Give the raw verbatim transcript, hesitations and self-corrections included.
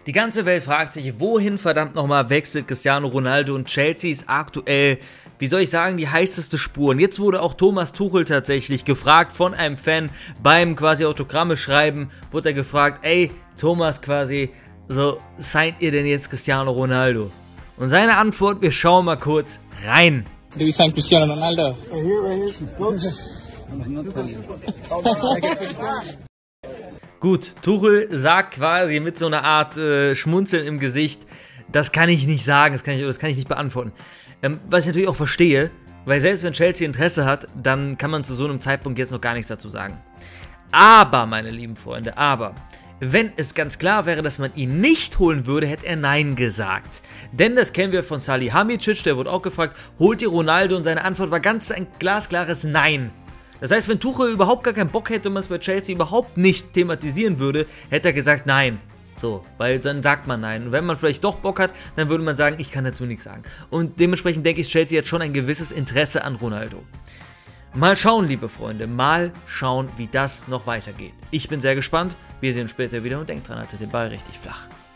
Die ganze Welt fragt sich, wohin verdammt nochmal wechselt Cristiano Ronaldo, und Chelsea ist aktuell, wie soll ich sagen, die heißeste Spur. Und jetzt wurde auch Thomas Tuchel tatsächlich gefragt von einem Fan beim quasi Autogramme schreiben, wurde er gefragt, ey Thomas quasi, so seid ihr denn jetzt Cristiano Ronaldo? Und seine Antwort, wir schauen mal kurz rein. Do you sign Cristiano Ronaldo? Right here, right here. Books. I'm not telling you. Gut, Tuchel sagt quasi mit so einer Art äh, Schmunzeln im Gesicht, das kann ich nicht sagen, das kann ich, das kann ich nicht beantworten. Ähm, was ich natürlich auch verstehe, weil selbst wenn Chelsea Interesse hat, dann kann man zu so einem Zeitpunkt jetzt noch gar nichts dazu sagen. Aber, meine lieben Freunde, aber, wenn es ganz klar wäre, dass man ihn nicht holen würde, hätte er Nein gesagt. Denn das kennen wir von Salihamidzic, der wurde auch gefragt, holt ihr Ronaldo? Und seine Antwort war ganz ein glasklares Nein. Das heißt, wenn Tuchel überhaupt gar keinen Bock hätte und man es bei Chelsea überhaupt nicht thematisieren würde, hätte er gesagt Nein. So, weil dann sagt man Nein. Und wenn man vielleicht doch Bock hat, dann würde man sagen, ich kann dazu nichts sagen. Und dementsprechend denke ich, Chelsea hat schon ein gewisses Interesse an Ronaldo. Mal schauen, liebe Freunde, mal schauen, wie das noch weitergeht. Ich bin sehr gespannt. Wir sehen uns später wieder und denkt dran, haltet den Ball richtig flach.